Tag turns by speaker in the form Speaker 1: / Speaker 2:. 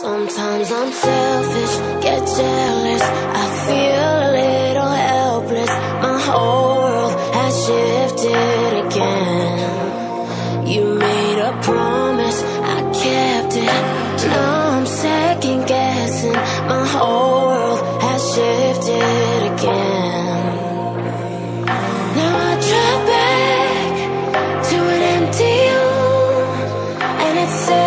Speaker 1: Sometimes I'm selfish, get jealous, I feel a little helpless. My whole world has shifted again. You made a promise, I kept it. Now I'm second guessing. My whole world has shifted again. Now I drive back to an empty home, and it's sad.